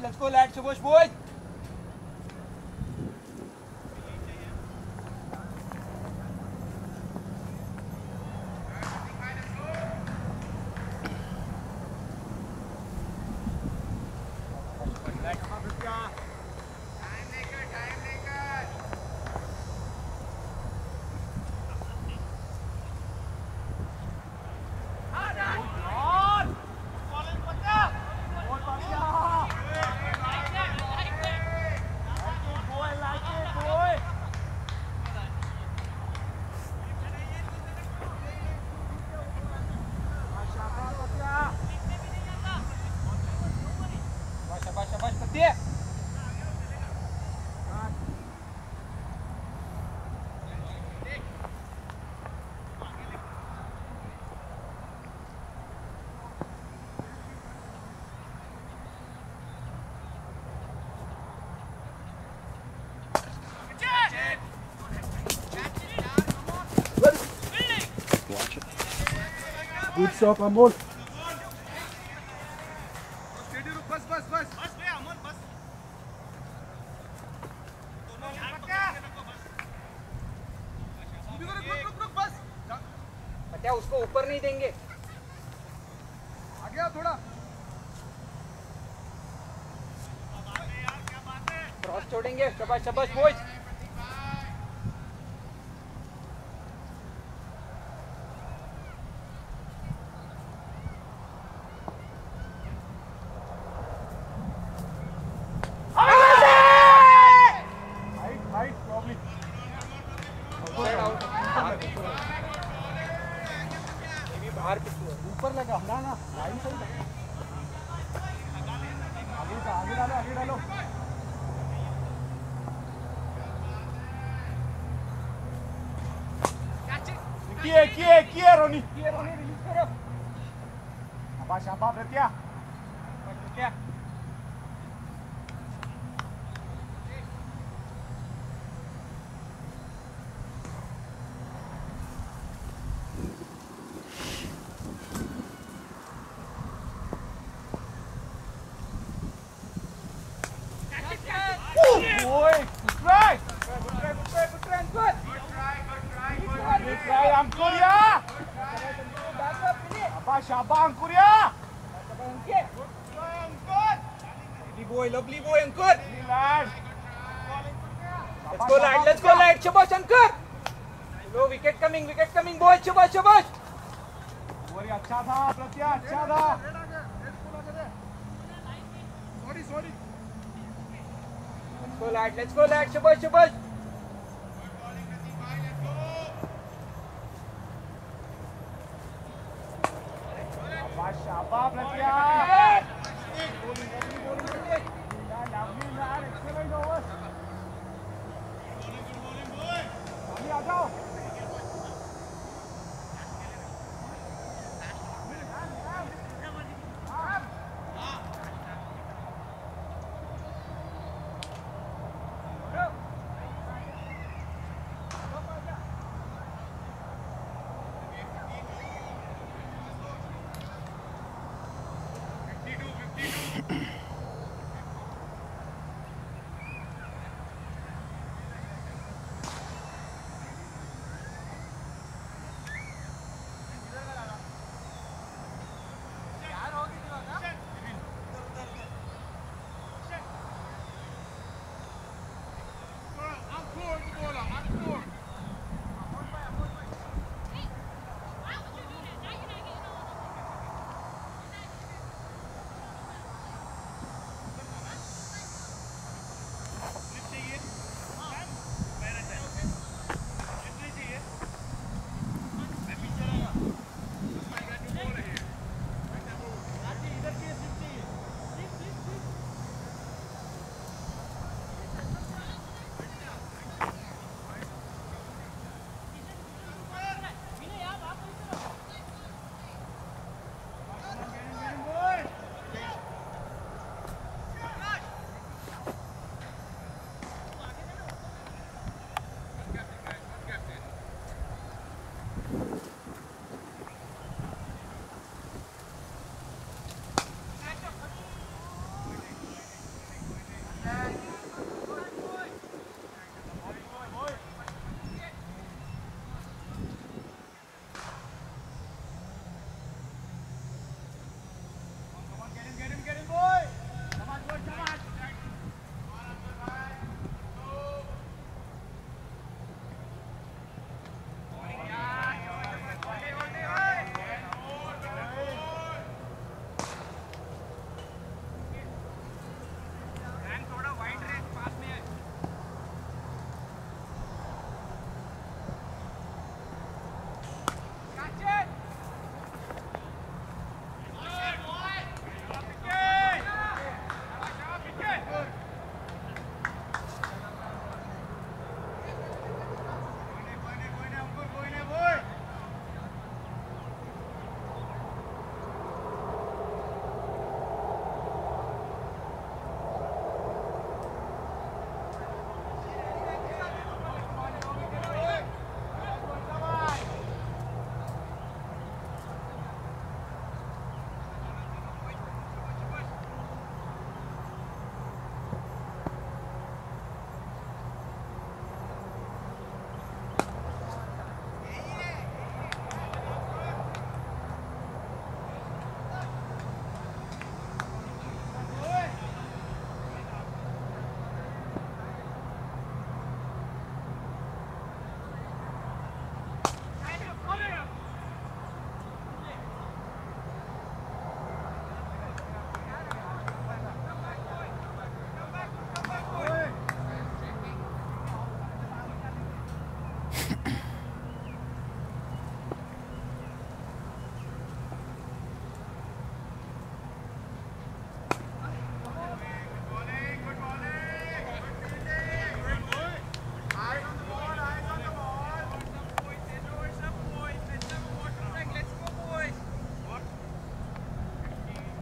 let's go lad, Shabash boys. Shabash Patya. Watch it. Good stop, Amol. क्या उसको ऊपर नहीं देंगे? आगे आओ थोड़ा। क्रॉस छोड़ेंगे। शाबाश शाबाश बॉयज। Height problem. बाहर ऊपर लगा ना ना लाइन सही लगा। आगे डालो आगे डालो। किए रोनी रिलीज करो। शाबाश रतिया। क्या boy, good try. Good try, Ankuria. Shabash, Ankuria. lovely boy, Ankur. Lad. Let's go lad, Shabash Ankur. Low wicket coming, boy, Shabash. बोरी अच्छा था प्रत्या अच्छा था। Let's go lad, Shabash.